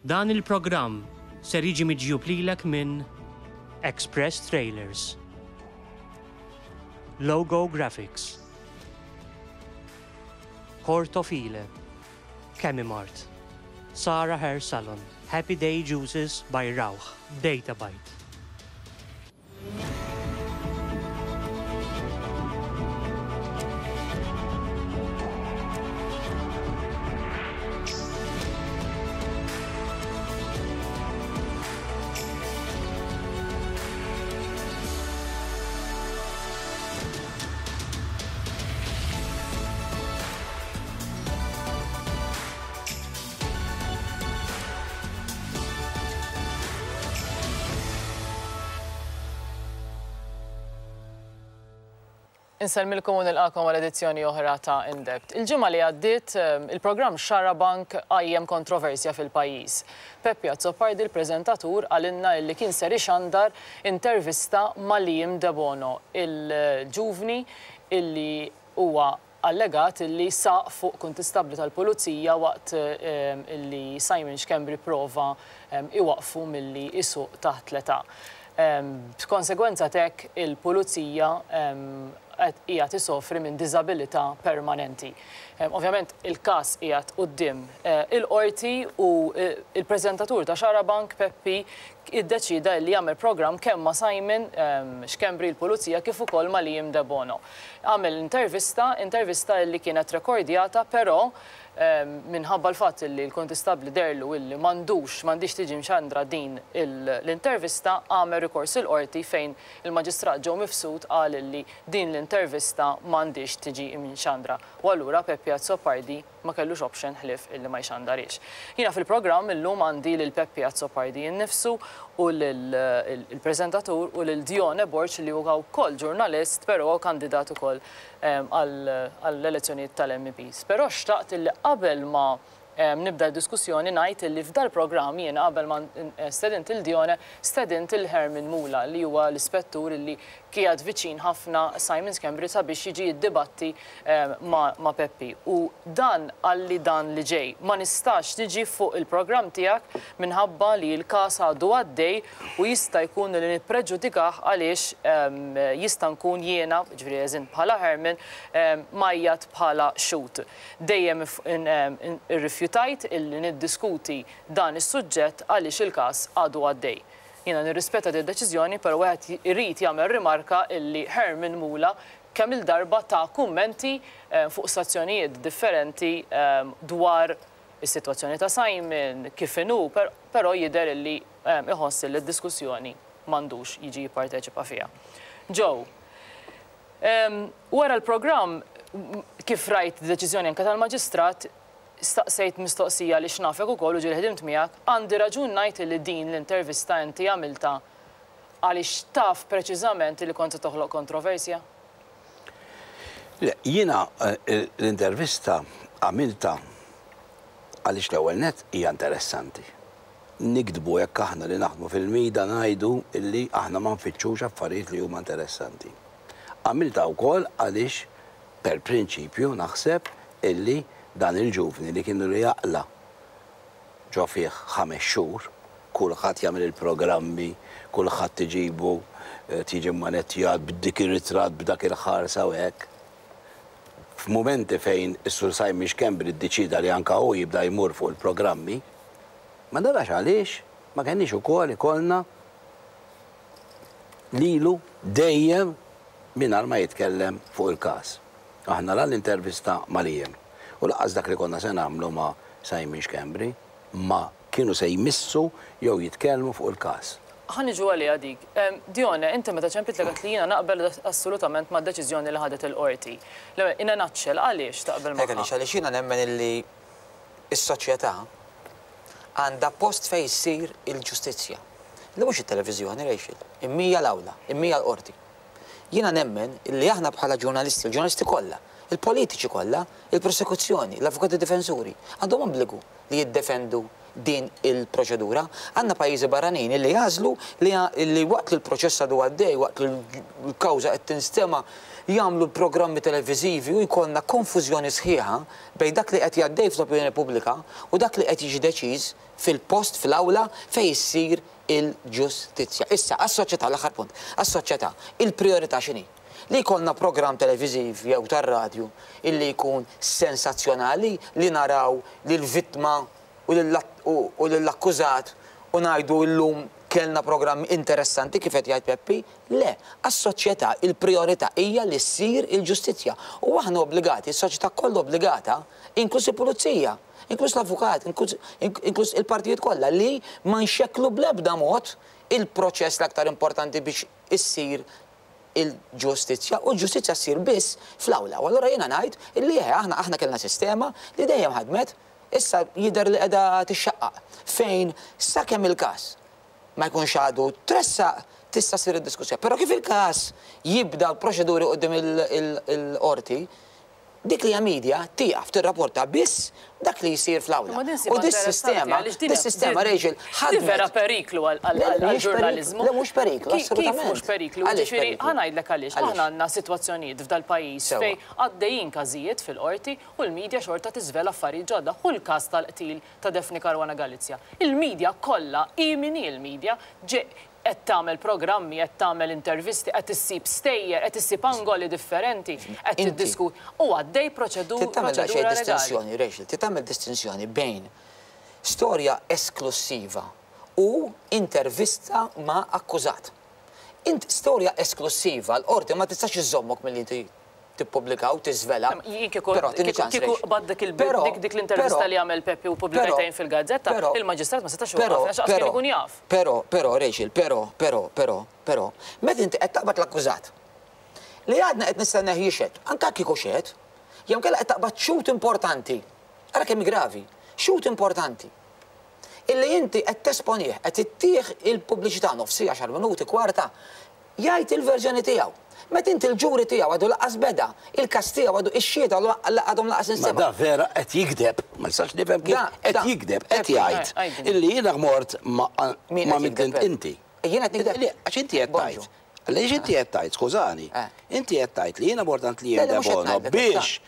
Dan il-programm ser jiġi miġjub lilek minn Express Trailers, Logo Graphics, Hortofile, Chemimart, Sara Hair Salon, Happy Day Juices by Rauch, Databyte. Inselmilkom u nilqakom għal edizzjoni oħra ta' In-Depth. Il-ġimgħa li għaddiet il-programm Xarabank għajjem kontroversja fil-pajjiż. Peppi Azzopardi, il-preżentatur, għalinna li kien ser ixandar intervista ma' Liam De Bono, il-ġuvni illi huwa allegat illi saq fuq kontistabli tal-pulizija waqt illi Simon Xkembri prova iwaqfu milli isuq taħt l-età. B'konsegwenza tek il-pulizija hija tisofri minn diżabilità permanenti. Ovvjament il-każ qiegħed quddiem il-qorti u il-preżentatur ta' Xarabank Peppi iddeċida li jagħmel programm kemm ma' Simon Xkembri l-Pulizija kif ukoll ma' Liam De Bono. Għamel intervista li kienet rekordjata, però minħabba l-fatt li l-kontistabli derlu illi m'għandix tiġi mxandra din l-intervista, għamel rikors il-qorti fejn il-maġistrat ġew mifsud qal li din l-intervista m'għandix tiġi mxandra. U allura Peppi Azzopardi ma kellux option ħlif illi ma jxandarix. Jiena fil-programm illum għandi lil Peppi Azzopardi innifsu u l-preżentatur u lil Dione Borċ li huwa wkoll ġurnalist, però kandidat ukoll għall-elezzjonijiet tal-MPs. Però xtaqt li qabel ma nibda diskussjoni ngħid li f'dal programm jiena qabel ma stedint il-Dione stedint il-Herman Mula li huwa l-ispettur li kienet viċin ħafna Simon Xkembri sabiex jiġi jiddibatti ma' Peppi. U dan għalli dan li ġej ma nistax tiġi fuq il-programm tiegħek minħabba li l-każ għadu għaddej u jista' jkun li nippreġudikah għaliex jista' nkun jiena, ġifieri eżin bħala Herman, majjat bħala xut. Dejjem irrifjutajt illi niddiskuti dan is-suġġett għaliex il-każ għadu għaddej. Jiena nirrispetta din id-deċiżjoni, però wieħed irid jagħmel rimarka illi Herman Mula kemm il-darba ta' kummenti fuq stazzjonijiet differenti dwar is-sitwazzjoni ta' Simon kif inhu, però jidher illi iħoss li d-diskussjoni m'għandux jiġi jipparteċipa fiha. Joe, wara l-programm kif rajt deċiżjoni anke tal-maġistrat, staqsejt mistoqsija li xnafek ukoll u ġieli ħdimt miegħek, għandi raġun ngħid li din l-intervista inti għamilta għaliex taf preċiżament li kont toħloq kontroversja? Jiena l-intervista għamilta għaliex l-ewwel nett hija interessanti. Nikdbu jekk aħna li naħdmu fil-mida ngħidu illi aħna ma nfittxux affarijiet li huma interessanti. Għamilta wkoll għaliex per prinċipju naħseb illi dan il-ġuvni li kienu li jaqla ġo fih 5 xhur, kulħadd jagħmel il-programmi, kulħadd tiġibu, tiġi manettjat b'dik ir-ritratt b'dak il-ħarsa u hekk. F'mumenti fejn is-Sur Simon Xkembri ddeċida li anke hu jibda jmur fuq il-programmi, ma darax għaliex ma kenniex ukoll ikollna lilu dejjem mingħajr ma jitkellem fuq il-każ. Aħna l-intervista ma' Liam. U laqas dak li konna se nagħmlu ma' Simon Xkembri ma kienu se jmissu jew jitkellmu fuq il-każ. Ħaniġu għalija dik. Dione, inti meta ċempit li li jiena naqbel assolutament ma' deċiżjoni li ħadet il-qorti. Inna naċċel għaliex taqbel magħha? Għaliex jiena nemmen illi s-soċjetà għandha post fejn issir il-ġustizzja. Li mhux it-televiżjoni Rachel, immija l-awla, immija l-qorti. Jiena nemmen illi aħna bħala ġurnalisti, il-ġurnalisti kollha, il-politiċi kollha, il-prosekuzzjoni, l-avukati difensuri, għandhom obbligu li jiddefendu din il-proċedura. Għandna pajjiżi barranin li jażlu li waqt li l-proċess għadu għaddej, waqt li l-kawża qed tinstema jagħmlu programmi televiżivi u jkollna konfużjoni sħiħa bejn dak li qed jgħaddej fl-opinjoni pubblika u dak li qed jiġi deċiż fil-post fl-awla fejn issir il-ġustizzja. Issa, għas-soċjetà l-aħħar punt, għas-soċjetà, il-priorità x'inhi? Li jkollna programm televiżiv jew tar-radju illi jkun sensazzjonali li naraw lill-vittma u lill-akkużat u ngħidu llum kellna programm interessanti kif qed jgħid Peppi? Le, għas-soċjetà il-priorità hija li ssir il-ġustizzja. U aħna obbligati, is-soċjetà kollha obbligata, inkluż il-pulizija, inkluż l-avukat, inkluż il-partijiet kollha li ma nxekklu bl-ebda mod il-proċess l-aktar importanti biex issir il-ġustizzja u l-ġustizzja ssir biss fl-awla. U allura jiena ngħid illi aħna kellna sistema li dejjem ħadmet issa jidher li qiegħda tixxaqqaq fejn sakemm il-każ ma jkunx għadu tressaq tista' ssir id-diskussja. Però kif il-każ jibda l-proċeduri quddiem il-qorti, dik li hija media tieqaf tirrapporta biss dak li jsir fl-awla. U dis-sistema Rachel ħadmet. Vera periklu għall-ġurnaliżmu. Le mhux periklu, assolutament. Kif mhux periklu? Ġifieri ħanajdlek għaliex. Aħna għandna sitwazzjonijiet f'dal-pajjiż fejn għaddejjin każijiet fil-qorti u l-medja xorta tiżvela affarijiet ġodda. U l-każ tal-qtil ta' Defni Caruana Galizja. Il-medja kollha imini il-medja qed tagħmel programmi, qed tagħmel intervisti, qed issib stejjer, qed issib angoli differenti, qed tiddiskuti. U għaddej proċedura legali. Rachel, tagħmel distinzjoni bejn storja esklusiva u intervista ma' akkużat. Storja esklusiva l-qorti ma tistax iżommok milli tippubblikaw, tiżvela. Kieku bad dik l-intervista li għamel Peppi u pubblikajtajn fil-gazzetta, il-maġistrat ma setax għaf, kien ikun jaf. Però, Rachel, però, meta inti qed taqbad l-akkużat li għadna qed nistenneħ jixed, anke kieku xed, jew kellha qed taqbad xut importanti, ara kemm gravi, xut importanti. Illi inti qed tesponih, qed ittieħ il-pubbliċità nofsi 10 minuti kwarta, jgħid il-verżjoni tiegħu. Meta inti l-ġuri tiegħu għadu laqas beda, il-każ tiegħu għadu x-xieda għadhom laqas insema. Ma da vera qed jikdeb, ma nistax nifhem kif qed jikdeb, qed jgħid illi jiena mort ma mintint inti. Jiena qed nikdeb. Għax inti qed tgħid. Għaliex inti qed tgħid, skużani. Inti qed tgħid li jiena mort li jiena bono biex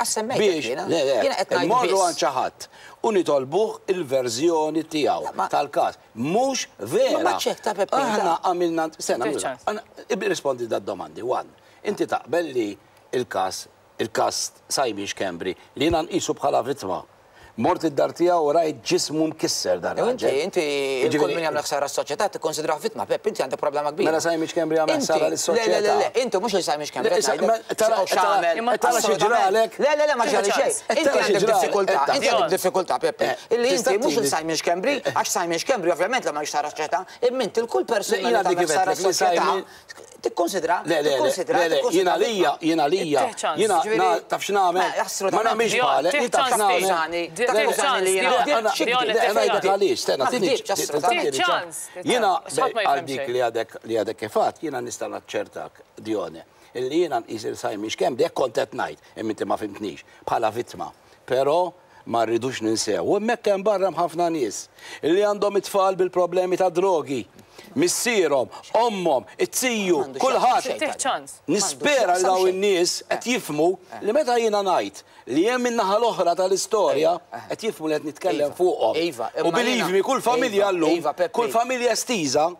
immorru għand xi ħadd u nitolbuh il-verżjoni tiegħu tal-każ. Mhux vera. Aħna għamilna sena rispondi dad-domandi. One. Inti taqbel li il-każ Sajmix Kembri li jiena nqisu bħala vittma. Mort id-dar tiegħu u rajt ġismu mkisser dar. Inti kull min jagħmel ħsara s-soċjetà tikkonsidrah vittma, Pepp, inti għandek problema kbira. Mela Sajmix Kembri jagħmel ħsara lis-soċjetà. Le, inti mhux li Sajmix Kembri. Tara xi ġralek. Le, ma ġrali xejn. Inti għandek diffikultà, inti għandek diffikultà, Pepp. Illi inti mhux li Sajmix Kembri, għax Sajmix Kembri ovvjament ma jxtara s-soċjetà, imma inti l-kull persuna li tagħmel ħsara s-soċjetà tikkonsidra. Jiena lija, taf x'nagħmel. Ma nagħmilx bħalek, taf x'nagħmel. Jiena għal dik li għadek kifat, jiena nista' naċċertak Dione, illi jiena nqis il-Sajmix Kembri jekk kont qed ngħid, imma inti ma fimtnix bħala vittma. Però ma rridux ninsew. U hemmhekk hemm barra ħafna nies illi għandhom it-tfal bil-problemi ta' drogi. Missierhom, ommhom, it-tiju, kulħadd. Nispera li daw in-nies qed jifhmu li meta jiena ngħid li hemm in-naħa l-oħra tal-istorja qed jifhmu li qed nitkellem fuqhom. U believe me, kull familja llum, kull familja estiża,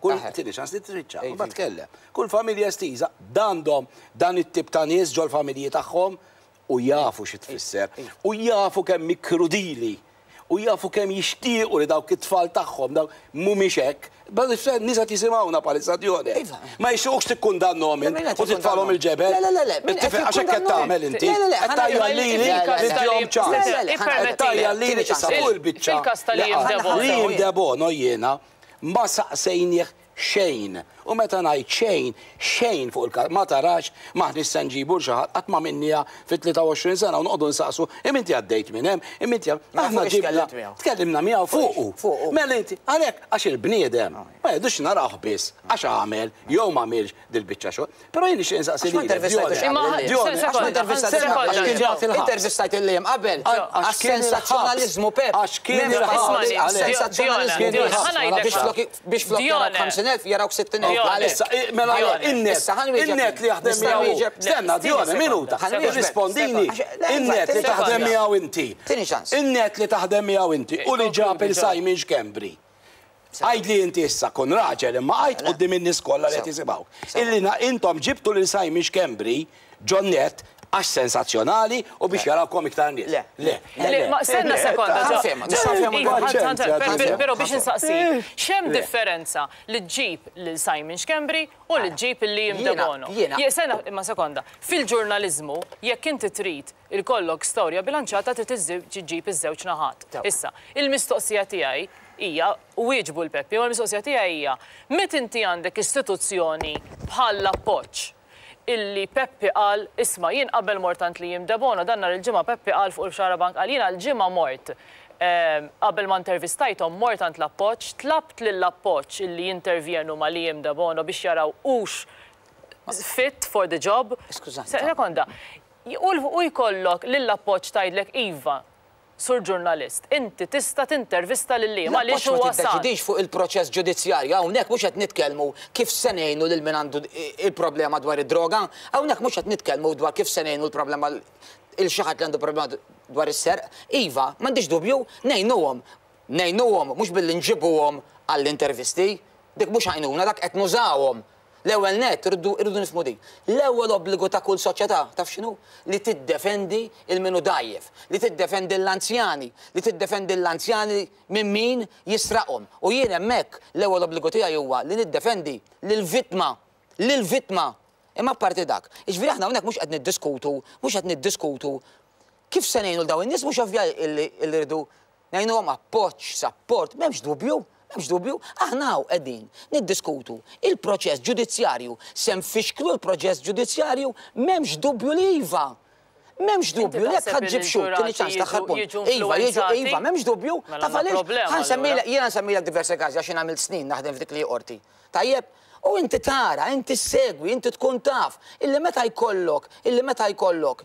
kull familja estiża għandhom dan it-tip ta' nies ġol familji tagħhom u jafu xi tfisser, u jafu kemm krudili, u jafu kemm jixtiequ li dawk it-tfal tagħhom dawk mhumiex hekk. Bad nisa tisimawna palissa Dione. Ma jxuqx tikkundannhom u titfalhom il-ġebel. Għaxek qed tagħmel inti. Qed tajja lili nidihom ċans. Qed tajja lili issa fuq il-biċċa. Li jimdebono jiena ma saqsejnieh xejn. U meta ngħid xejn fuq il-każ ma tarax maħniex se nġibu xi ħadd qatt ma minnija fit-23 sena u noqogħdu nsaqsu iminti għaddejt minn hemm, iminti aħna ġibna tkellimna miegħu fuqu. Mela inti għalhekk għax il-bniedem ma jgħidux narawh biss għax għamel jew ma għamilx dil-biċċa xogħol. Però jien nixtieq insaqsi intervistajt il-lejjem qabel għas-sensazzjonaliżmu Pepp. Għax kien biex flok 50 60,000 jaraw 60,000. Issa, mela in-net li jaħdem miegħu. Stenna, Dione, minuta. Rispondini, in-net li taħdem miegħu inti. In-net li taħdem miegħu inti u li ġab il-Simon Kembri. Għajd li inti issa kun raġel imma għajd qudiem in-nies kollha li qed jisimgħu. Illi intom ġibtu lil Simon Kembri ġonnet għax sensazzjonali u biex jarawkom iktar nies. Le, ma stenna sekonda. Però biex insaqsi, xem differenza li ġib lil Simon Kembri u li ġib il-Liam De Bono? Senna, ma sekonda, fil-ġurnalizmu, jekk inti trid il-kollok storja bilanċata trid ġib iż-żewġ naħat. Issa, il-mistoqsija tiegħi hija u wieġbu l-Peppi, u l-mistoqsija tiegħi hija, meta inti għandek istituzzjoni bħal appoġġ illi Peppi qal, isma' jien qabel mortant li Liam De Bono, dan nhar il-ġimgħa Peppi qal fuq il-Xarabank qal jiena l-ġimgħa mort. Qabel ma intervistajthom mortant l-appoġġ, tlabt lill-appoġġ illi jintervjenu ma' Liam De Bono biex jaraw hux fit for the job. Sekonda, u jkollok lill-appoġġ tgħidlek iva, sur ġurnalist, inti tista' tintervista lil Liam għaliex huwa sar. Tiddeċidix fuq il-proċess ġudizzjarju, hawnhekk mhux qed nitkellmu kif se ngħinu lil min għandu il-problema dwar id-droga, hawnhekk mhux qed nitkellmu dwar kif se ngħinu l-problema il-xi ħadd li għandu problema dwar is-serq. Iva, m'għandix dubju, ngħinuhom mhux billi nġibuhom għall-intervisti, dik mhux għajnuna dak qed nużawhom. L-ewwel net irridu nifhmu din. L-ewwel obbligu ta' kull soċjetà taf x'inhu? Li tiddefendi il-minu dajjef, li tiddefendi l-anzjani, li tiddefendi l-anzjani minn min jisraqhom. U jien hemmhekk l-ewwel obbligu tiegħi huwa li niddefendi lill-vittma. Imma apparti dak. Jiġifieri aħna hawnhekk mhux qed niddiskutu kif se ngħinu l dawn in-nies mhux ovvja li rridu ngħinuhom appoġġ, support, m'hemmx dubju. M'hemmx dubju, aħna qegħdin niddiskutu il-proċess ġudizzjarju se nfixklu l-proċess ġudizzjarju m'hemmx dubju li iva. M'hemmx dubju li jekk ħaġġib xut tieni ċans taħħar punt. Iva, m'hemmx dubju. Taf għaliex jiena nsemmilek diversi każi għax jien għamilt snin naħdem f'dik li qorti. Tajjeb, u inti tara, inti segwi, inti tkun taf illi meta jkollok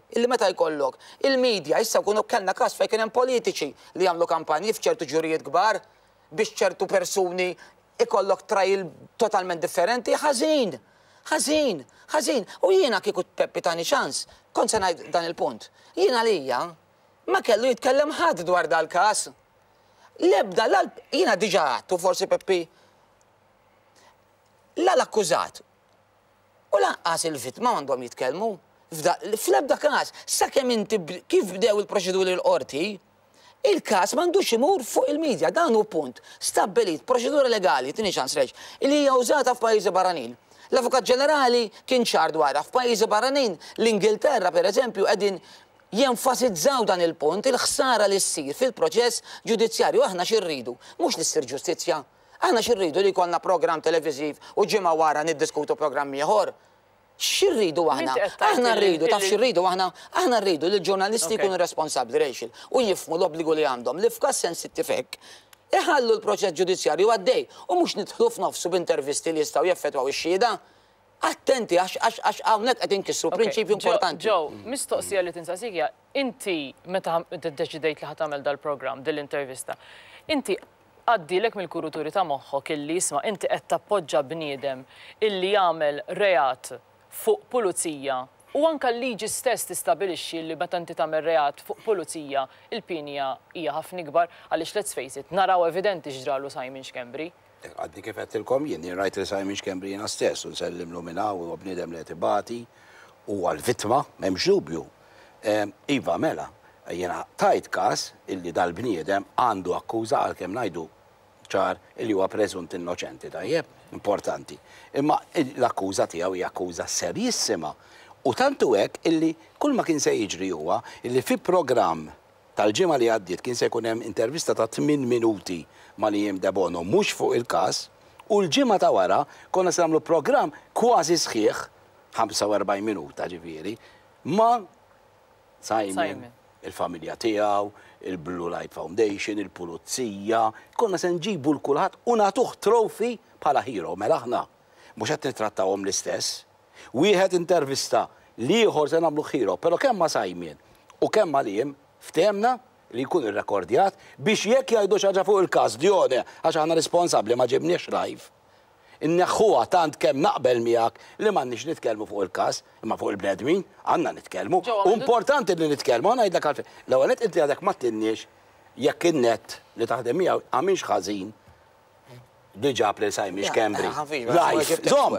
il-medja issa kunu kellna każ fejn kien hemm politiċi li jagħmlu kampanji f'ċertu ġurijiet kbar biex ċertu persuni ikollok trajl totalment differenti, ħażin. U jiena kieku Peppi tani ċans, kont se ngħid dan il-punt. Jiena lija ma kellu jitkellem ħadd dwar dal-każ. L-ebda jiena diġà għattu forsi Peppi l-akkużat u lanqas il-vittma għandhom jitkellmu. Fl-ebda każ, sakemm inti kif bdew il-proċeduri l-qorti, il-każ m'għandux imur fuq il-medja, dan hu punt. Stabbilit proċedura legali, tieni ċans reġ, li hija użata f'pajjiżi barranin. L-Avukat Ġenerali kien ċar dwarha f'pajjiżi barranin, l-Ingilterra pereżempju qegħdin jenfasizzaw dan il-punt, il-ħsara li ssir fil-proċess ġudizzjarju. Aħna xirridu, mhux li ssir ġustizzja. Aħna xirridu li jkollna programm televiżiv u ġimgħa wara niddiskutu programm ieħor. Xirridu aħna? Aħna rridu, taf xirridu aħna? Aħna rridu li l-ġurnalisti jkunu responsabbli Rachel u jifhmu l-obbligu li għandhom li f'każ sensittiv iħallu l-proċess ġudizzjarju għaddej u mhux nidħlu f'nofsu b'intervisti li jistgħu jeffettwaw ix-xhieda. Attenti għax hawnhekk qed inkissru prinċipju importanti. Ġew, mistoqsija li tinsaqsik hija inti meta iddeċidejt li ħadd tagħmel dal-programm dil-intervista, inti għaddilek mill-kuruturi ta' moħħok illi jisma' inti qed tappoġġa bniedem illi jagħmel reat fuq pulizija u anke l-liġi stess tistabilixxi li meta inti tagħmel reat fuq pulizija il-pinja hija ħafna ikbar għaliex let's face it naraw evidenti x'ġralu Simon Kembri. Għaddi kif qedtilkom jien rajt li Simon Kembri jiena stess u nsellimlu minn hawn u bniedem li qed ibati u għall-vittma m'hemmx dubju. Iva mela, jiena tajt każ illi dal-bniedem għandu akkuża għalkemm ngħidu ċar illi huwa preżunt innoċenti tajjeb, importanti. Imma l-akkuża tiegħu hija akkuża serjissima. U tantu hekk illi kull ma kien se jiġri huwa illi fi programm tal-ġimgħa li għaddiet kien se jkun hemm intervista ta' 8 minuti ma' Liam De Bono mhux fuq il-każ u l-ġimgħa ta' wara konna se nagħmlu programm kważi sħiħ 45 minuta ġifieri ma' Simon, il-familja tiegħu, il-Blue Light Foundation, il-pulizija, konna se nġibu l-kulħadd u nagħtuh trofi bħala hero mela aħna mhux qed nittrattawhom l-istess. Wieħed intervista li ieħor se nagħmlu hero, però kemm ma' Simon u kemm ma' Liam ftemna li jkun irrekordjat biex jekk jgħidu xi ħaġa fuq il-każ Dione għax aħna responsabbli ma ġibniex live. inneħħuha tant kemm naqbel miegħek li m'għandniex nitkellmu fuq il-każ, imma fuq il-bnedmin għandna nitkellmu. Importanti li nitkellmu, ngħidlek għalfejn. L-ewwel nett inti għadek ma tinniex jekk in-nett li taħdem miegħu għamilx ħażin. Diġà Alzheimer's Cambry. Live, zom.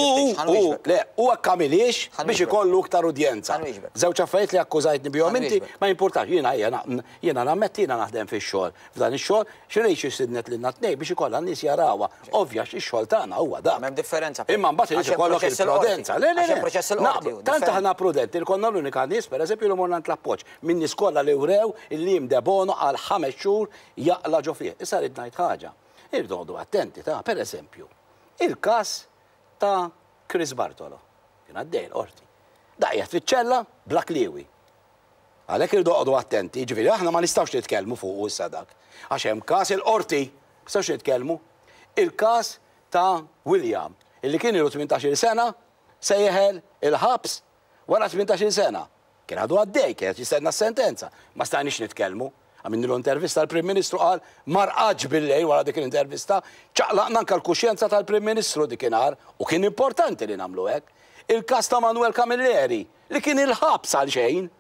U għakkamiliex biex ikollu iktar udjenza. Żewġ affarijiet li akkużajtni bihom inti ma jimpurtax. Jiena nammetti jiena naħdem fix-xogħol. F'dan ix-xogħol xirejx isidnet lilna tnej biex ikollha n-nies jarawha. Ovvja x-xogħol tagħna huwa dak. M'hemm differenza. Imma mbagħad irid ikollok il-prudenza. Tant aħna prudenti li konna l-unika nies pereżempju li morna l-appoġġ minn nies kollha li wrew illi jimdebono għal 5 xhur jaqla ġo fih. Issa rid ngħid ħaġa. Irdodu attenti ta' per eżempju, il-kas ta' Chris Bartolo. Kien għaddej l-qorti. Daqjat fiċ-ċella bla kliwi. Għalhekk irdodu attenti, ġifieri aħna ma nistgħux nitkellmu fuq issa dak. Għax hemm każ il-qorti, nistgħux nitkellmu. Il-każ ta' William, illi kien ilu 18 sena, se jeħel il-ħabs wara 18 sena. Kien għadu għaddej, kien jistenna s-sentenza. Ma stajniex nitkellmu. Għamilni l-intervista l-Prim Ministru għal marqaġ bil-lejl wara dik l-intervista, ċaqlaqna anka l-kuxjenza tal-Prim Ministru dikinhar u kien importanti li nagħmlu hekk. Il-każ ta' Manuel Camilleri li kien il-ħabs għal xejn.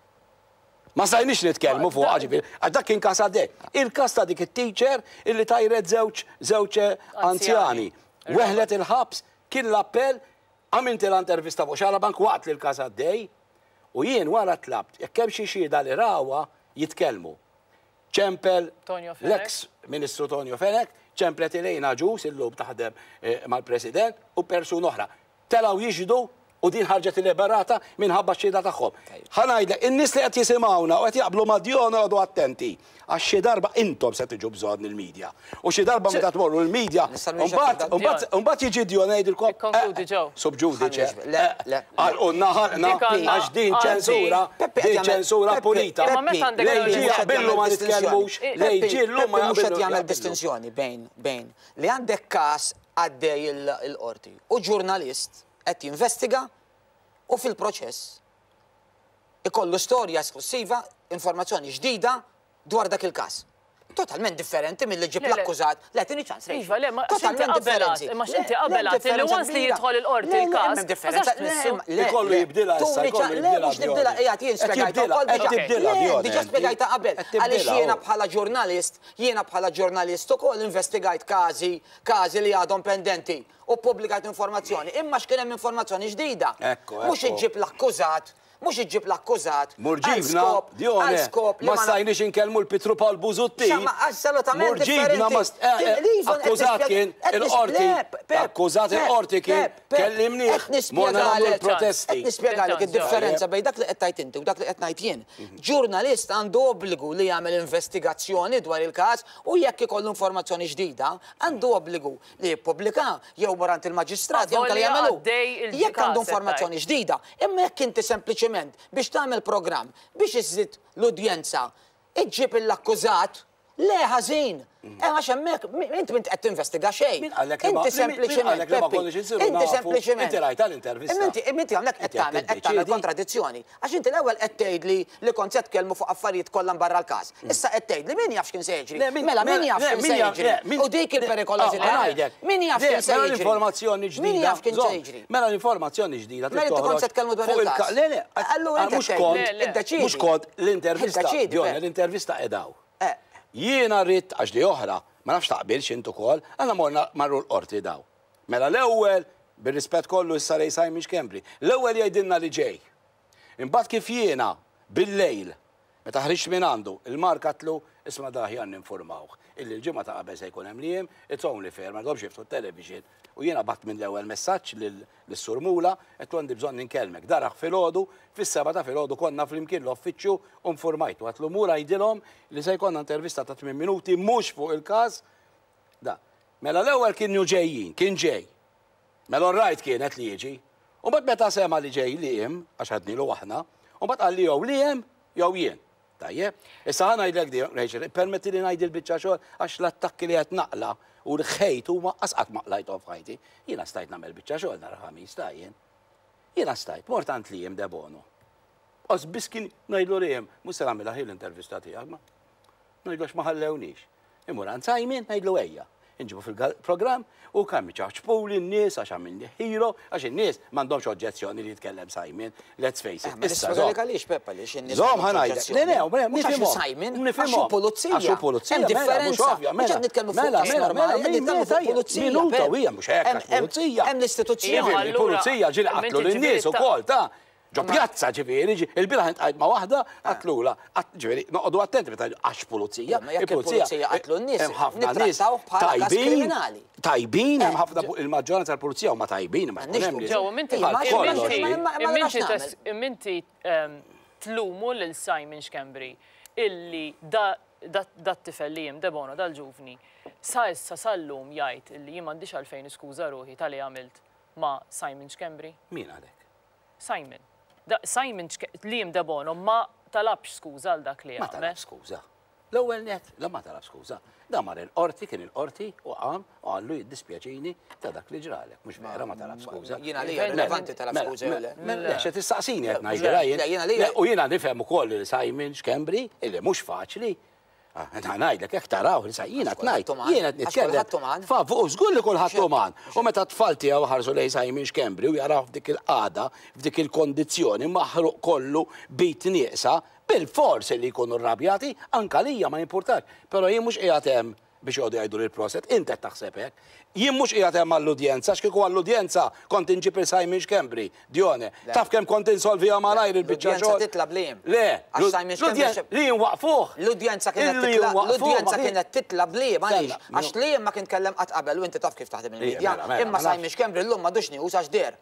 Ma stajniex nitkellmu fuq ġifieri, għax dak kien każ għaddej. Il-każ ta' dik it-teacher illi tajret żewġ anzjani. Weħlet il-ħabs kien l-appell għamilt l-intervista fuq Xarabank waqt li l-każ għaddej u jien wara tlabt jekk hemm xi xhieda li rawa jitkellmu. ċempel l-ex Ministru Tonio Fenek, ċemplet ilejna ġus il-lub taħdem mal-President u persuna oħra. Telaw jiġdu u din ħarġet il-liberata minħabba x-xhieda tagħhom. Ħanajdlek, in-nies li qed jisimgħuna u qed jaqblu ma' Djon għodu attenti. Għax xi darba intom se tiġu bżonn il-medja. U xi darba meta tmorru l-medja, mbagħad jiġi Djon ngħidilkom. Subġudice. Għalqulna ħarqna għax din ċensura pulita. Lejġi jaqbillu ma nitkellmux. Lejġi llum ma jaqbillu. Jagħmel distinzjoni bejn li għandek każ għaddej il-qorti u ġurnalist qed jinvestiga u fil-proċess ikollu storja esklusiva, informazzjoni ġdida dwar dak il-każ. Totalment differenti mill-li ġib l-akkużat. Le, tini ċans rejn. Iva, le, ma xinti qabelat, ma xinti qabelat, li once li jidħol il-qorti il-każ. Ikollu jibdila issa, Le, mux nibdila, ejat jien spiegajta wkoll diġa spiegajta qabel. Għaliex jiena bħala ġurnalist ukoll investigajt każi li għadhom pendenti u pubblikajt informazzjoni. Imma x'kien hemm informazzjoni ġdida. Mhux iġġib l-akkużat. Mux iġġib l-akkużat. Murġibna, Djone, ma stajniex inkellmu l-Pitru Paul Buzutti. Murġibna, akkużat kien il-qorti. Akkużat il-qorti kien kellimnieh. Morna nagħmlu l-protesti. Nispjegalek id-differenza bejn dak li qed tgħid inti u dak li qed ngħid jien. Ġurnalist għandu obbligu li jagħmel investigazzjoni dwar il-każ u jekk ikollu informazzjoni ġdida, għandu obbligu li jippubblika jew morant il-maġistrat jew li jagħmelu. Jekk għandu informazzjoni ġdida, imma jekk inti sempliċement biex tagħmel programm biex iżid l-udjenza iġġib l-akkużat le ħażin. Għax hemmhekk inti qed tinvestiga xejn. Inti sempliċement inti sempliċement. Inti rajta l-intervista. Inti hawnhekk qed tagħmel kontradizzjoni. Għax inti l-ewwel qed tgħidli li kont se tkellmu fuq affarijiet kollha barra l-każ. Issa qed tgħidli min jaf x'kien se jiġri. Mela min jaf x'kien se jiġri. U dik il-perikolożità. Min jaf x'kien se jiġri. L-informazzjoni ġdida. Min jaf x'kien se jiġri. Mela l-informazzjoni ġdida. Mela inti kont se tkellmu dwar il-każ. Le, allura mhux kont l-intervista. L-intervista edaw. Jiena rrit għax li oħra, ma nafx taqbilx intu kol, għanna marru l-qorti daw. Mela l-ewwel, bil-rispett kollu issa Alzheimer's Cambry, l-ewwel jgħidilna li ġej. Imbagħad kif jiena bil-lejl, meta ħriġ minn għandu, il-mar katlu isma' daħjan ninformawh. Illi l-ġimgħa ta' qabel se jkun hemm liem, it's only fair, ma tgħobx jiftu t-television. U jiena batt minn l-ewwel messaġġ lis-Surmula qed għandi bżonn ninkellmek. Daraħ filgħodu, fis-7 ta' filgħodu konna flimkien l-offiċċju u nfurmajtu. Għatlu mura jgħidilhom li se jkollna intervista ta' 8 minuti mhux fuq il-każ. Da. Mela l-ewwel kienu ġejjin, kien ġej. Mela rajt kienet li jiġi. U mbagħad meta sema li ġej li hemm għax ħadnilu aħna, u mbagħad qal li jew li hemm jew jien. Tajjeb, issa ħana ngħidlek di, Rachel, permetti li ngħid il-biċċa xogħol għax l-attakki li qed naqla u l-ħejt huma qasqat maqlajthom f'ħajti. Jiena stajt nagħmel biċċa xogħol nhar ħamis ta' jien. Jiena stajt, mortant li hemm debono. Os biss kien ngħidlu li hemm, mhux se nagħmilha ħil l-intervista tiegħek ma. Ngħidlu ma ħallewniex. Imur għand sajmin ngħidlu ejja. inġibu fil-programm u kam ċaċpuli n-nies għax għamilni hero, għax n-nies m'għandhomx oġġezzjoni li jitkellem Simon, let's face it. Issa għalix Peppa li x-nies. Zom ħanajda. Nifimhom. Simon, għaxu pulizija. Għaxu pulizija. Hemm differenza. Mhux qed nitkellmu fuq nies normali, qed nitkellmu fuq pulizija. Minuta u hija mhux hekk għax-pulizija. Hemm l-istituzzjoni. Il-pulizija ġili qatlu lin-nies ukoll ta' ġo pjazza ġifieri, il-biraħ intqajt ma' waħda qatlula. Ġifieri, noqogħdu attenti meta għax pulizija. Il-pulizija qatlu n-nies. Nittrattaw bħala kriminali. Tajbin, hemm ħafna il-maġġoranza tal-pulizija huma tajbin. Ġew, imminti tlumu lil Simon Xkembri illi dat-tifel li jim debono dal-ġuvni sa issa sal-lum jgħid illi jien m'għandix għalfejn iskuża ruħi tal-li għamilt ma' Simon Xkembri. Min għalek? Simon. Simon li jim debono ma talabx skuża għal dak li Ma talab skuża. L-ewwel net, ma talab skuża. Da mar il-qorti kien il-qorti u għallu jiddispjaċini ta' dak li ġralek. Mhux vera ma talab skuża. Jiena li relevanti talab skuża. Lex qed tistaqsini qed ngħidilha. U jiena nifhem ukoll li Simon Xkembri illi mhux faċli. Ngħidlek hekk taraw li sa jiena tnajt. Jiena qed nitkellem. Fuq żgur li kulħadd uman. U meta tfal tiegħu ħarsu lejn Simon Xkembri u jaraw f'dik il-qagħda, f'dik il-kondizzjoni maħruq kollu bit nieqsa, bil-fors li jkunu rrabjati, anka lija ma jimpurtax. Però jien mhux qiegħed hemm biex jgħodu jgħidu lill-proset, inti qed taħseb hekk. Jien mhux qiegħed hemm għall-udjenza, x'kieku għall-udjenza kont inġib il-Simon Xkembri, Dione. Taf kemm kont insolviha malajr il-biċċa xogħol. Titla blim. Le, li jinwaqfuh. L-udjenza kienet titla blim, għax li ma kien kellem qatt qabel u inti taf kif taħdem il-medja. Imma Simon Xkembri llum m'għadux niequs għax der.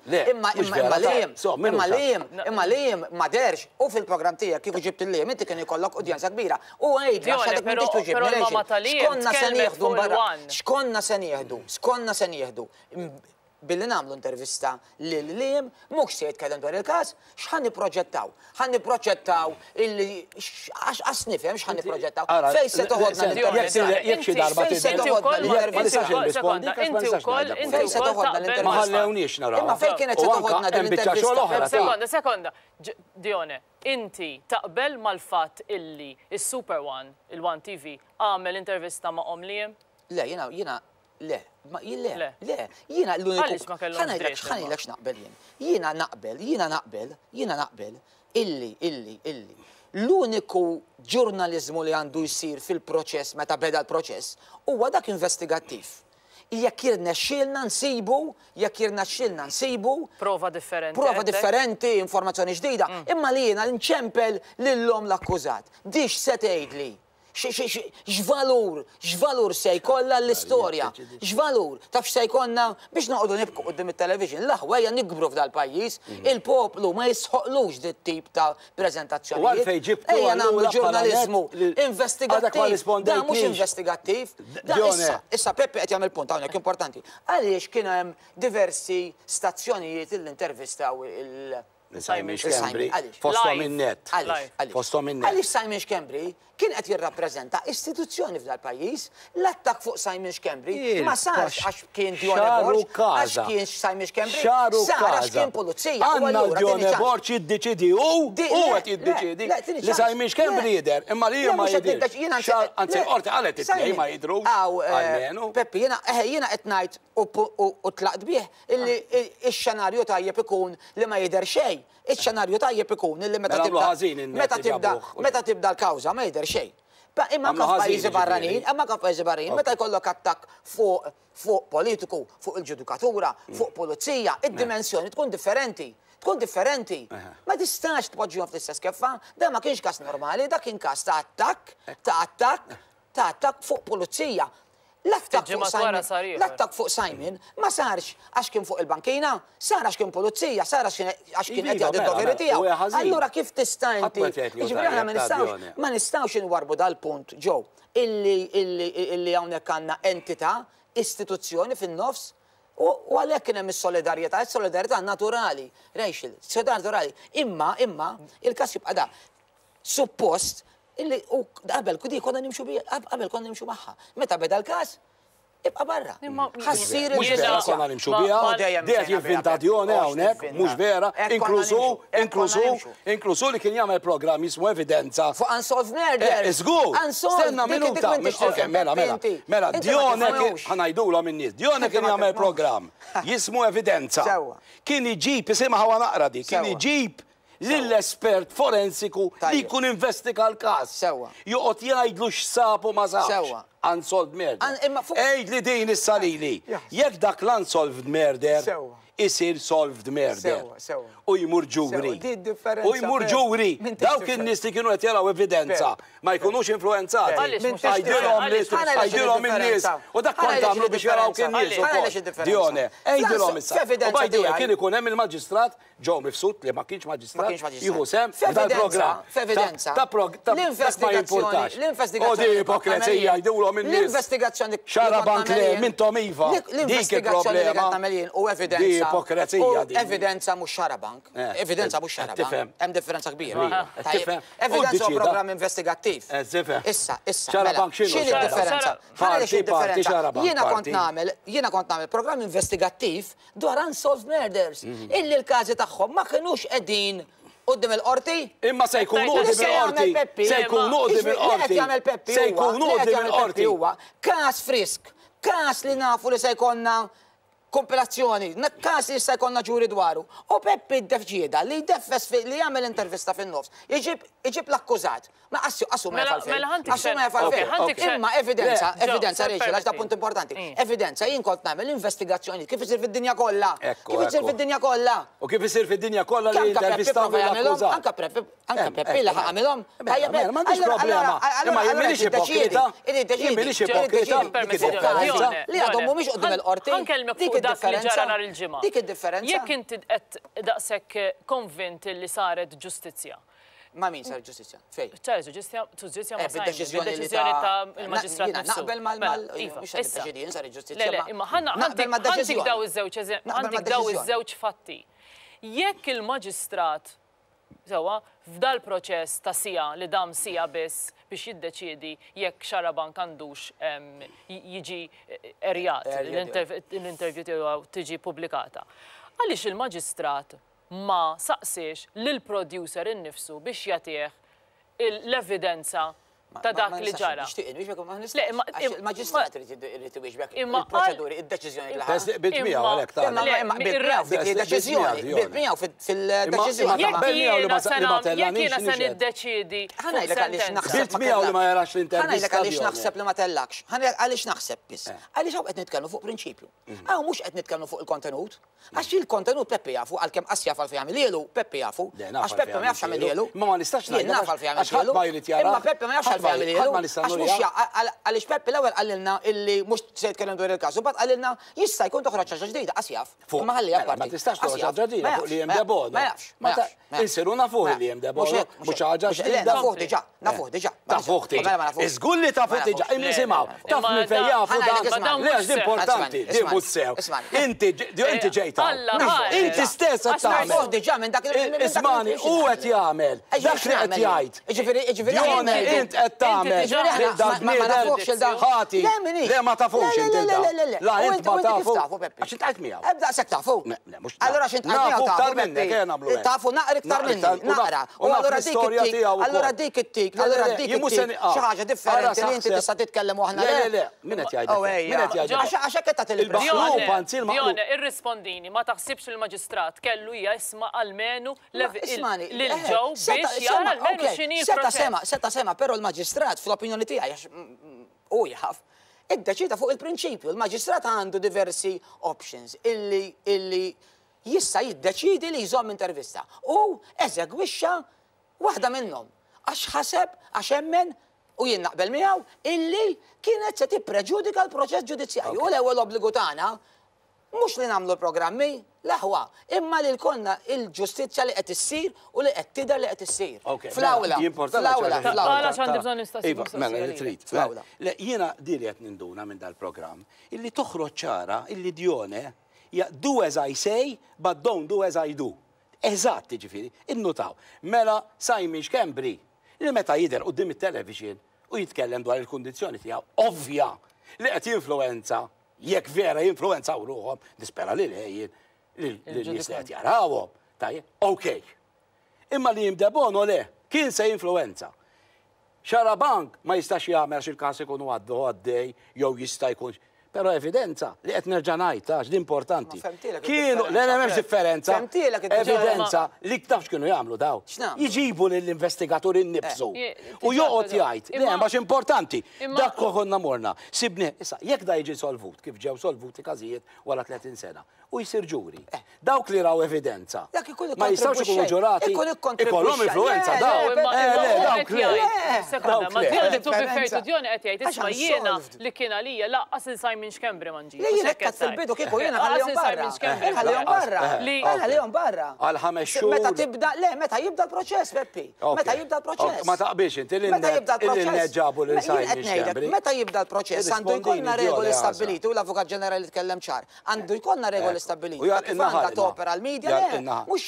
Imma liem ma derx u fil-programm tiegħek kieku ġibt il-liem inti kien ikollok udjenza kbira. U għejd għax għadek m'intix tuġibni xkonna se nieħdu billi nagħmlu intervista lil-liem mhux se jitkellem dwar il-każ, x'ħan nipproġettaw? Ħan nipproġettaw illi għax nifhem x'ħan nipproġettaw. Fejn se toħodna jekk xi darba ma ħallewniex naraw. Imma fejn kienet se toħodna din l-intervista? Sekonda, Dione, inti taqbel mal-fatt illi is-Super One, il-One TV, għamel intervista ma' Omliem? Le, jiena jiena l-uniku. Ħanilek x'naqbel jien. Jiena naqbel illi l-uniku ġurnaliżmu li għandu jsir fil-proċess meta beda l-proċess huwa dak investigattiv. Jekk jirnexxielna nsibu prova differenti, informazzjoni ġdida, imma li jiena nċempel lilhom l-akkużat. Dix se tgħidli. X'valur se jkollha l-istorja? X'valur? Taf se jkollna biex noqogħdu nibqgħu quddiem it-television. L-aħwa hija nikbru f'dal pajjiż, il-poplu ma jisħoqlux dit tip ta' preżentazzjonijiet. Ejja nagħmlu ġurnaliżmu investigattiv. Da mhux investigattiv. Issa Peppi qed jagħmel punt hawnhekk importanti. Għaliex kien hemm diversi stazzjonijiet l-intervistaw Simon Xkembri fosthom in-net. Għaliex Simon Xkembri kien qed jirrappreżenta istituzzjoni f'dal pajjiż, l-attakk fuq Simon Xkembri ma sarx għax kien Dione Borg, għax kien Simon Xkembri, sar għax kien pulizija. Għandna Dione Borg jiddeċidi u qed jiddeċidi li Simon Xkembri jidher, imma li ma jidhirx. Anzi, qorti qalet it-tnejn ma jidhrux. Peppi, jiena qed ngħid u tlaqt bih illi x-xenarju tajjeb ikun li ma jidher xejn. Iċ-xenarju tajjeb ikun illi meta tibda l-kawża ma jidher xejn. Imma kif pajjiżi barranin, meta jkollok attakk fuq politiku, fuq il-ġudikatura, fuq pulizija, id-dimensjoni tkun differenti. Ma tistax tpoġġihom fl-istess keffa, da ma kienx każ normali, da kien każ ta' attakk fuq pulizija. L-attak fuq Simon ma sarx għax kien fuq il-bankina, sar għax kien pulizija, sar għax kien qed jgħid id-doveri tiegħu. Allura kif tista' inti ma nistgħux inwarbu dal-punt ġew illi hawnhekk għandna entità, istituzzjoni fin-nofs u għalhekk kien hemm is-solidarjetà naturali, Rachel, naturali. Imma il-każ jibqa' da. Suppost illi qabel kudi konna nimxu magħha. Meta beda l-każ, ibqa' barra. Ħassir Mhux vera konna nimxu biha, dejjem jivvinta Dione hawnhekk, mhux vera, inklusu li kien jagħmel programm jismu Evidenza. Fuq Unsolved Murder. Żgur. Stenna minuta. Mela, Dione kien ħanajdulhom in-nies. Dione kien jagħmel programm jismu Evidenza. Kien iġib, isimha ħawa naqra di, kien iġib lill-espert forensiku li jkun investiga l-każ. Joqgħod jgħidlu x'sabu ma sabx. Unsolved Murder. Ejd li din is-salili. Jekk dak l-Unsolved Murder isir Solved Murder. U jmur ġuri. U jmur ġuri. Dawk in-nies li kienu qed jaraw evidenza ma jkunux influenzati. Għajdilhom in-nies. U dak kont tagħmlu biex jaraw kien nies ukoll. Dione, ejdilhom issa. U bajdu kien ikun hemm il-maġistrat ġew mifsud li ma kienx maġistrat jieħu sem dal-programm. F'evidenza. L-investigazzjoni L-investigazzjoni Xarabank le, mintom iva. L-investigazzjoni li għatna melin u evidenza. Di ipokrazija di. Evidenza mux Xarabank. Evidenza mux Xarabank. Hemm differenza kbira. Evidenza u programm investigattiv. Issa. Xarabank xinu? X'inhi differenza? Jiena kont nagħmel programm investigattiv dwar Unsolved Murders. Illi l-każi tagħhom ma kinux qegħdin qudiem il-qorti. Imma se jkunu qudiem il-qorti. Se jkunu qudiem il-qorti. Se jkunu qudiem il-qorti. Każ frisk, każ li nafu li se jkollna kompilazzjoni, każ li se jkollna ġuri dwaru. U Peppi d-defġieda li jdeffes li jagħmel intervista fin-nofs. Iġib l-akkużat. Ma qassu ma jafal imma evidenza reġi, għax da punt importanti. Evidenza jien kont nagħmel investigazzjoni kif isir fid-dinja kollha. Kif isir fid-dinja kollha. U kif isir fid-dinja kollha li intervistaw l-akkużat. Anka Peppi li ħaqamilhom. M'għandix problema. Imma jien m'iniex ipokrita. Jien m'iniex ipokrita. Li għadhom mhumiex qudiem il-qorti. Dik id-differenza nhar il-ġimgħa. Dik id-differenza. Jekk inti qed daqshekk konvint li saret ġustizzja. Ma min sar ġustizzja? Fej? ċar ġustizzja ma deċiżjoni ta' il-maġistrat nifsu. Naqbel mal-deċiżjoni sar ġustizzja. Imma ħantik daw iż-żewġ fatti. Jekk il-maġistrat sewa f'dal proċess ta' sija li dam sija biss biex jiddeċiedi jekk Xarabank għandux jiġi erjat l-intervju tiegħu tiġi pubblikata. Għaliex il-maġistrat ma saqsiex lill-producer innifsu biex jagħtih l-evidenza ta' dak li ġara. Il-maġistrat irid iwieġbek il-proċeduri, id-deċiżjoni li ħadd. Bit miegħu għalhekk tagħmel. Fil-deċiżjoni. Jekk jiena se niddeċiedi. Bit miegħu li ma jarax l-intervista. Ħanajlek għaliex naħseb li ma tellakx. Għaliex naħseb biss. Għaliex hawn qed nitkellmu fuq prinċipju. Hawn mhux qed nitkellmu fuq il-kontenut. Għax il-kontenut Peppi jafu għalkemm qas jaf għalfejn jagħmel ielu, Peppi jafu. Għax Peppi ma jafx jagħmel ielu. Ma nistax jien naf għalfejn jagħmel ielu. Imma Peppi ma jafx għalfejn jagħmel ielu. Għaliex Peppi l-ewwel qalilna illi mhux se jitkellem dwar il-każ, u bad qalilna jista' jkun toħroġ ħaġa ġdida qas jaf. Imma ħalli apparti. Ma tistax toħroġ ħaġa ġdida fuq li hemm debod. Ma jafx. Insiru nafuh li hemm debod. Mhux ħaġa ġdida. Nafuh diġà. Tafuh diġà. Iżgur li tafuh diġà. Imnisimgħu. Taf minn fejn jafu dan. Lex importanti. Di mhux sew. Inti ġejta. Inti stess qed tagħmel. Diġà minn dak Ismani, u qed jagħmel. Dak li qed jgħid. Dione int qed tagħmel. ħati. Le ma tafux inti. La int ma tafu. Għax int qed miegħu. Ebda sek tafu. Allora x'int qed miegħu tafu naqra iktar minni, naqra. U allura dik it-tik, xi ħaġa differenti li inti tista' titkellem waħna. Le, min qed jgħid. Għax hekk qed tagħti il-maqlub anzi il-maqlub. Dione, irrispondini, ma taħsibx il-maġistrat kellu jisma' almenu lil-ġew biex jara almenu x'inhi l-proċess. Seta' sema, però l-maġistrat fl-opinjoni tiegħi u jaf iddeċida fuq il-prinċipju. Il-maġistrat għandu diversi options illi jista' jiddeċidi li jżomm intervista. U eżegwixxa waħda minnhom. Għax ħaseb, għax hemmen u jien naqbel miegħu illi kienet se tippreġudika l-proċess ġudizzjarju. U l-ewwel obbligu tagħna mhux li nagħmlu programmi laħwa, imma li lkollna il-ġustizzja li qed issir u li qed tidher li qed issir. Fl-awla. Jiena diri qed ninduna minn dal-programm illi toħroġ ċara illi Dione do as I say, but don't do as I do. Eżatt, ġifieri, innutaw. Mela Sajmix Kembri, li meta jidher quddiem it-television u jitkellem dwar il-kundizzjoni tiegħu, ovvja li qed jinfluwenza, jekk vera jinfluwenzaw ruhom, nispera li lejjin l-nies li qed jarawhom. Tajjeb, okej. Imma li jimdebono le, kien se jinfluwenza. Xarabank ma jistax jagħmel il-każ ikunu għaddej jew jista' jkun. Però evidenza li qed nerġa' ngħid għax l-importanti. Kienu l-elements differenza. Evidenza li tafx kienu jagħmlu daw. Jiġibu lill-investigaturi nnifsu. U joqgħod jgħid, le għax importanti. Dak konna morna. Sibni, issa jekk da jiġi solvut, kif ġew solvuti każijiet wara 30 sena. U jsir ġuri. Dawk li raw evidenza. Ma jistgħux ikunu ġurati. Ikollhom influenza daw. Sekonda, ma djoni tu bifertu djoni qed jgħid isma' jiena li kien għalija laqqas il-Simon Xkembri ma nġi. Jiena qed fil-bidu kieku jiena ħallihom barra. Ħallihom barra. Ħallihom barra. Għal 5 xhur. Meta jibda l-proċess, Peppi. Meta jibda l-proċess. Ma taqbilx inti l-neġġabu l-Simon Xkembri. Meta jibda l-proċess għandu jkollna regoli stabiliti u l-Avukat Ġenerali tkellem ċar. Għandu jkollna regoli stabiliti. Kif għandha topera l-medja, mhux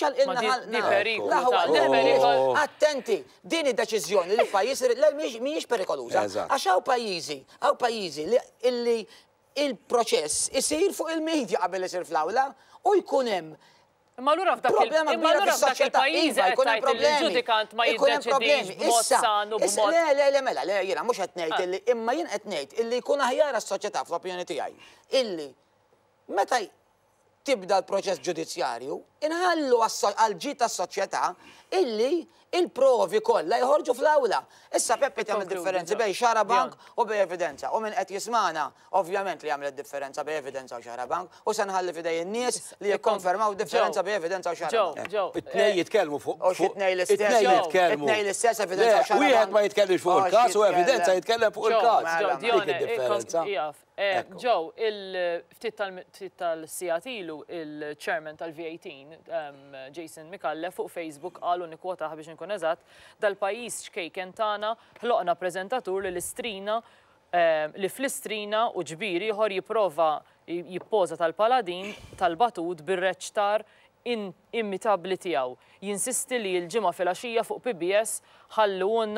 xalqilna. Attenti, din id-deċiżjoni li pajjiż mhijiex perikoluża. Għax hawn pajjiżi li il-proċess isir fuq il-medja qabel isir fl-awla u jkun hemm imma allura f'dak il-pajjiż qed tgħid il-ġudikant ma jiddeċidix b'mod san u b'mod. Le, mela, jiena mhux qed ngħid illi imma jien qed ngħid illi jkun aħjar għas-soċjetà fl-opinjoni tiegħi. Illi meta tibda l-proċess ġudizzjarju, inħallu għal-ġid tas-soċjetà illi il-provi kollha jħorġu fl-awla. Issa Peppi tagħmel differenzi bejn Xarabank u bej evidenza. U min qed jismana, ovvjament li jagħmel differenza bej evidenza u Xarabank, u se nħalli fidej in-nies li jikkonfermaw differenza bej evidenza u Xarabank. It-tnej jitkellmu fuq. It-tnej l-istess evidenza u Xarabank. Wieħed ma jitkellix fuq il-każ u evidenza jitkellem fuq il-każ. Ġew, ftit tal-sijat ilu il-chairman tal-V18, Jason Micallef, fuq Facebook qalu nikwotaħ biex nkun eżatt, dal-pajjiż xkejken tagħna ħloqna preżentatur li l-istrina li fl-istrina u ġbir ieħor jipprova jippoża tal-paladin tal-batud bir-reċtar immitabli tiegħu. Jinsisti li l-ġimgħa filgħaxija fuq PBS ħalluna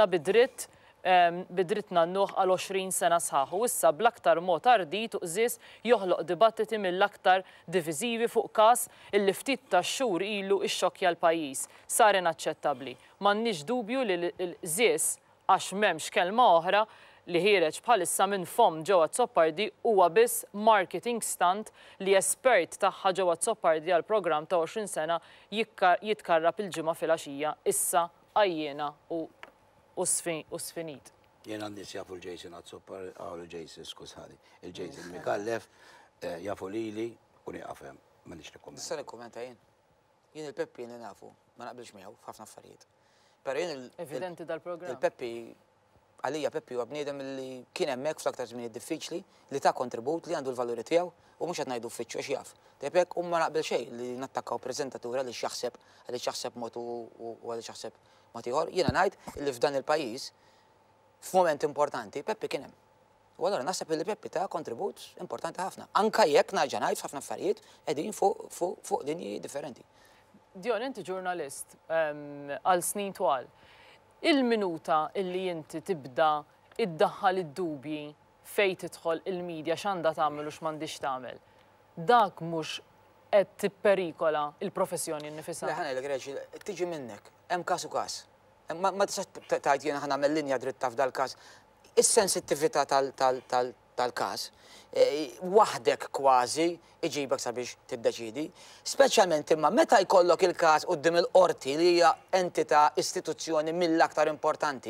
bidritt nannuh għal 20 sena sħaħ u issa bl-aktar mod ardit u qżis joħloq dibattiti mill-aktar diviżivi fuq każ illi ftit tax-xhur ilu xxokkja l-pajjiż. Sar inaċċettabbli. M'għandniex dubju li l-qżies għax m'hemmx kelma oħra li ħireġ bħalissa minn fom ġewwa Zoppardi huwa biss marketing stunt li espert tagħha ġewwa Zoppardi għal programm ta' 20 sena jitkarrab il-ġimgħa filgħaxija issa għajjena u sfinit. Jien għandis jafu l-Jason għad-Zoppar, l-Jason, skużħani, il-Jason Micallef, jafu lili u niqafem, ma nix nikkommenta. Sa nikkommenta jien. Jien il-Peppi jien nafu, ma naqbilx miegħu f'ħafna affarijiet. Però jien evidenti dal-programm. Il-Peppi għalija Peppi huwa bniedem li kien hemmhekk fl-aktar żmien diffiċli li ta' kontribut li għandu l-valuri tiegħu u mhux qed ngħidu uffiċċju għax jaf. Tepek ma naqbel xejn li nattakkaw preżentatura li x'jaħseb mod u għal x'jaħseb mod ieħor. Jiena ngħid li f'dan il-pajjiż f'mument importanti Peppi kien hemm. U allura naħseb li Peppi ta' kontribut importanti ħafna. Anke jekk narġa' ngħid f'ħafna affarijiet qegħdin fuq linji differenti. Dion, inti ġurnalist għal snin twal. Il-minuta illi inti tibda iddaħħal id-dubji fejn tidħol il-medja x'għandha tagħmel u x'm'għandix tagħmel. Dak mhux qed tipperikola il-professjoni nnifisha. Le ħana l-Greċi, tiġi minnek, hemm każ u każ. Ma tistax tgħid jiena ħa nagħmel linja dritta f'dal każ. Is-sensittività tal-każ waħdek kważi iġibek sabiex tiddeċidi, speċjalment imma meta jkollok il-każ quddiem il-qorti li hija entità istituzzjoni mill-aktar importanti,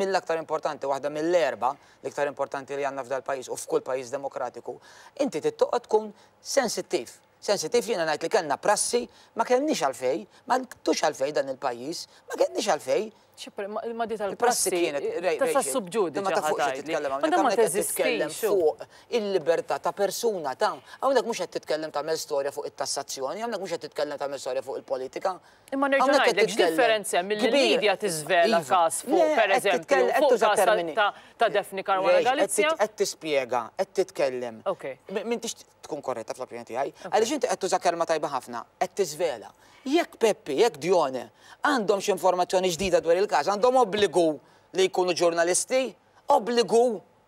waħda mill-erba l-iktar importanti li għandna f'dal pajjiż u f'kull pajjiż demokratiku, inti tittoqgħod tkun sensittiv. Sensittiv jiena ngħid li kellna prassi, ma kellniex għalfejn, ma ntux għalfejn dan il-pajjiż, ma kellniex għalfejn. Ma di tal-prassi tista' subġudi ma ta' fuq xed titkellem hawnhekk qed titkellem fuq il-libertà ta' persuna ta' hawnhekk mhux qed titkellem tagħmel storja fuq it-tassazzjoni, hawnhekk mhux qed titkellem tagħmel storja fuq il-politika. Imma nerġa' ngħidlek x'differenzja mill-medja tiżvela każ fuq pereżempju fuq każ ta' Defni Karwana Galizja. Qed tispjega, qed titkellem. M'intix tkun korretta fl-opinjoni tiegħi, għaliex inti qed tuża kelma tajba ħafna, qed tiżvela. Jekk Peppi, jekk Dione, għandhom xi informazzjoni ġdida dwar il-każ, għandhom obbligu li jkunu ġurnalisti, obbligu.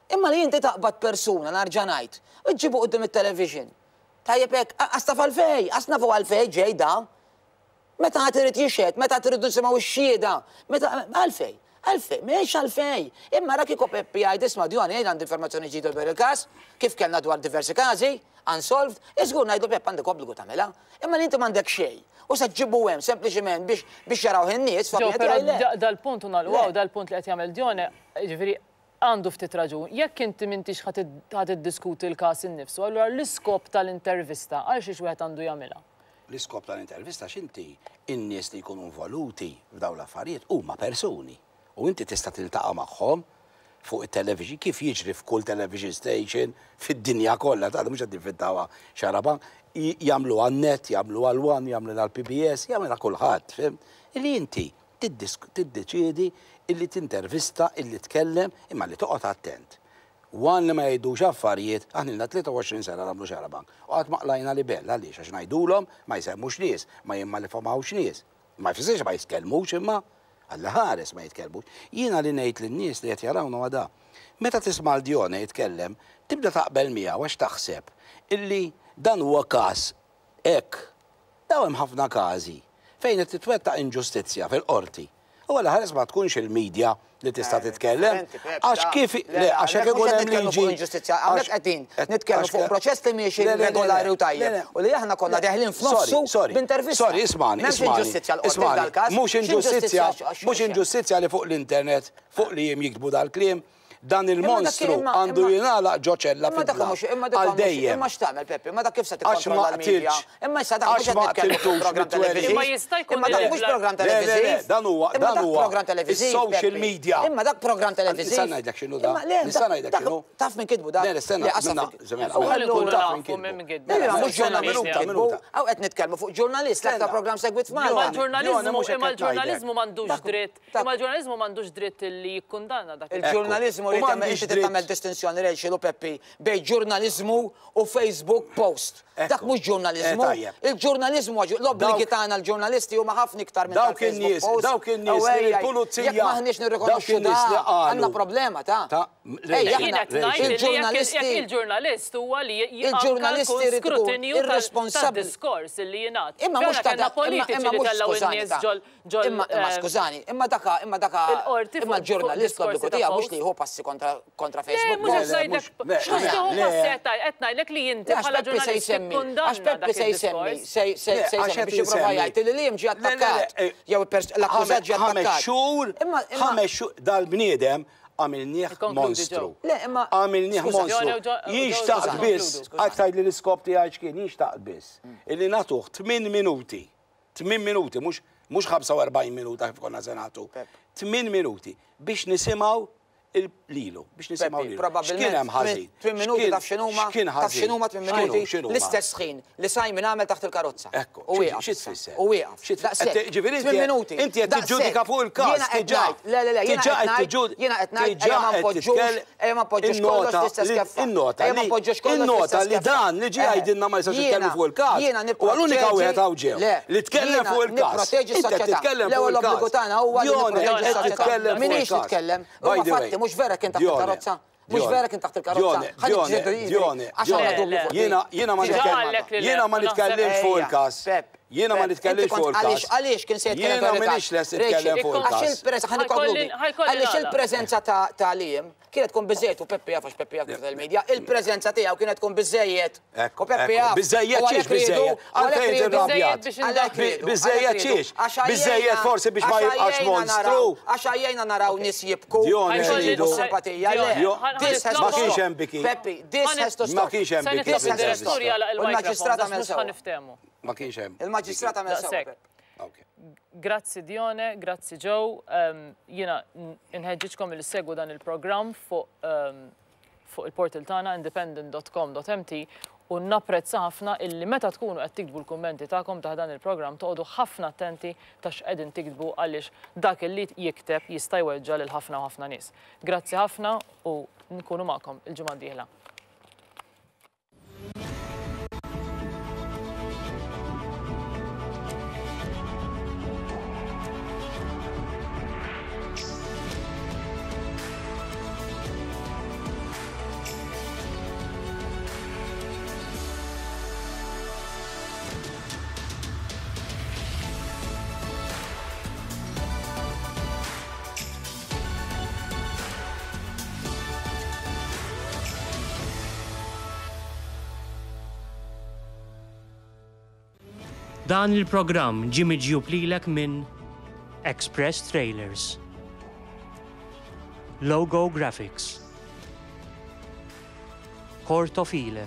Imma li inti taqbad persuna narġa' ngħid, iġġibu qudiem it-television. Tajjeb hekk, għasta fal-fej, għasna fuq għal-fej ġejda. Meta trid jixed, meta tridu nisimgħu x-xieda, meta għalfej, m'hemmx għalfej. Imma ra kieku Peppi jgħid isma' Djoni jgħid għandi informazzjoni ġdida dwar il-każ, kif kellna dwar diversi każi, unsolved, iżgur ngħidlu Pepp għandek obbligu tagħmilha. Imma li inti m'għandek xejn. U se tġibu hemm sempliċement biex jaraw in-nies dal-punt unalwaw, dal-punt li qed jagħmel Djoni, ġifieri għandu ftit raġun. Jekk inti m'intix ħadd iddiskuti l-każ innifsu, allura l-iskop tal-intervista għal xiex wieħed għandu jagħmilha. L-iskop tal-intervista x'inti in-nies li jkunu involuti f'dawn l-affarijiet huma persuni. U inti tista' tiltaqa' magħhom fuq it-television kif jiġri f'kull television station fid-dinja kollha ta' mhux qed niffittawha xaraban, jagħmlu għan-net, jagħmlu għal-One, jagħmlu għall-PBS, jagħmilha kulħadd, fim? Illi inti tiddeċiedi illi tintervista, illi tkellem, imma li toqgħod attent. Wan li ma jgħidux affarijiet, aħna 23 sena nagħmlu xaraban. U qatt maqlajna li bella għaliex għax ngħidulhom ma jsemmux nies, ma jimmallifamawx nies. Ma jfissirx ma jitkellmux imma Alla ħares ma jitkellmux. Jiena li ngħid lin-nies li qed jarawna għada. Meta tisma' l-Djoni jitkellem, tibda taqbel miegħu għax taħseb illi dan huwa każ hekk. Daw hemm ħafna każi fejn qed titwettaq inġustizzja fil-qorti. U għalla ħares ma tkunx il-medja li tista' titkellem. Għax kif għax hekk ikun hemm liġi. Hawnhekk qegħdin nitkellmu fuq proċess li mhijiex regolari u tajjeb. U li aħna konna deħlin f'nofsu b'intervista. Sorry, ismani. Mhux inġustizzja li fuq l-internet, fuq li jiktbu dal-kliem. Dan il-monstru għandu jingħalaq ġo ċella għal dejjem. Imma x'tagħmel Peppi, imma dak kif se tikkontrolla l-medja. Imma issa dak mhux qed nitkellmu programm televiżiv. Imma jista' jkun mhux programm televiżiv. Dan huwa programm televiżiv. Social media. Imma dak programm televiżiv. Nista' ngħidlek x'inhu da. Nista' ngħidlek x'inhu. Taf minn kitbu dak. Mhux ġurnalist. Aw qed nitkellmu fuq ġurnalist l-aktar programm segwit f'Malta. Imma l-ġurnaliżmu m'għandux dritt. Imma l-ġurnaliżmu m'għandux dritt li jikkundanna dak. Il-ġurnaliżmu tagħmel distinzjoni Rachel u Peppi bejn ġurnaliżmu u Facebook post. Dak mhux ġurnaliżmu. Il-ġurnaliżmu l-obbligi tagħna l-ġurnalisti huma ħafna iktar minn Facebook post. Dawk in-nies il-pulizija. Jekk maħniex nirrikonoxxu għandna problema ta' il-ġurnalist huwa li jgħid skrutinju tad-diskors li jingħad. Imma mhux imma skużani, imma daka il-ġurnalist l-obbligu tiegħu mhux li jieħu passi kontra Facebook. Qed ngħidlek li inti bħala ġurnalist għax Peppi se jsemmi biex jipprova jgħid li hemm ġie attakkat jew l-akkużat ġie attakkat. Ħamex xhur dal-bniedem għamilnieh monstru. Għamilnieh monstru. Jixtaq biss, aktar li l-iskop tiegħi kien jixtaq biss. Illi nagħtuh 8 minuti. 8 minuti, mhux 45 minuta kif konna se nagħtu. 8 minuti biex nisimgħu lilu, biex nisimaw lilu. X'kien hemm ħażin? 8 minuti taf x'inhuma? Taf x'inhuma 8 minuti? L-istess ħin li Simon għamel taħt il-karozza. Ekku. U wieqaf. Xi tfisser? U wieqaf. Ġifieri 8 minuti. Inti qed tiġġudika fuq il-każ diġà. Le, jiena qed ngħid ejja ma poġġux kollox l-istess keffa. In-nota li dan li ġie jgħidilna ma jistax jitkellmu fuq il-każ. U l-unika wieħed hawn ġew. Li tkellem fuq il-każ. Inti qed titkellem fuq il-każ. L-obbligu tagħna huwa li nipproteġġi s-soċjetà. Minix titkellem. Mux vera kien taħt il-karozza. Mux vera kien taħt il-karozza. Jiena ma nitkellimx fuq il-każ. Jiena ma nitkellimx fuq il-każ. Għaliex kien se jitkellem fuq il-każ. Jiena m'iniex lest nitkellem fuq il-każ. Għaliex il-preżenza ta' Liam kienet tkun biżejjed u Peppi jafax Peppi jaf tal-medja. Il-preżenza tiegħu kienet tkun biżejjed. U Peppi jaf. Biżejjed xiex biżejjed. Għalfejn irrabjat. Biżejjed xiex. Biżejjed forsi biex ma jibqax monstru. Għax għajjejna naraw nies jibku. Simpatija. Ma kienx hemm biki. Peppi, this has to stop. Ma kienx hemm biki. Il-maġistrat għamel sew. Ma kienx hemm. Il-maġistrat għamel sew. Grazzi Dione, grazzi Joe. Jiena nħeġġiġkom il-segwu dan il-programm fuq il-portal tagħna independent.com.mt u napprezza ħafna illi meta tkunu qed tiktbu l-kummenti tagħkom ta' dan il-programm toqgħodu ħafna attenti ta' x'qegħdin tiktbu għaliex dak illi jikteb jista' jweġġa' lil ħafna u ħafna nies. Grazzi ħafna u nkunu magħkom il-ġimgħa d-dieħla. Dan il-programm ġie miġjub lilek minn Express Trailers. Logo Graphics. Cortofile.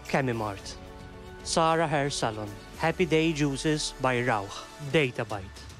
Chemimart. Sarah Hair Salon. Happy Day Juices by Rauch. Databyte.